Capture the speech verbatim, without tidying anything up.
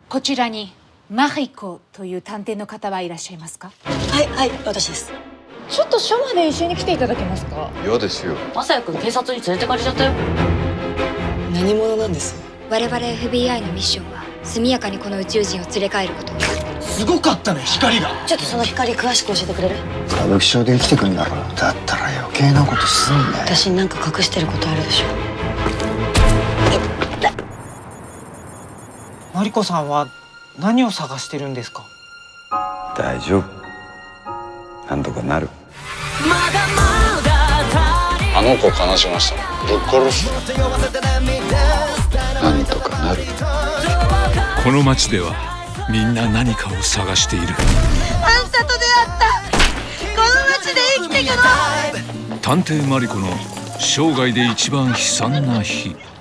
こちらにマリコという探偵の方はいらっしゃいますか？ はいはい私です。 ちょっと署まで一緒に来ていただけますか？ 嫌ですよ。 朝やくん警察に連れてかれちゃったよ。 何者なんです？ 我々 エフビーアイ のミッションは速やかにこの宇宙人を連れ帰ること。 すごかったね、光が。 ちょっとその光詳しく教えてくれる？ 歌舞伎町で生きてくんだろ。だったら余計なことすんなよ。 私になんか隠してることあるでしょ。 マリコさんは何を探してるんですか？ 大丈夫。なんとかなる。あの子を悲しました。ぶっ殺す。なんとかなる。 この街ではみんな何かを探している。 あんたと出会ったこの街で生きていくの。 探偵マリコの生涯で一番悲惨な日。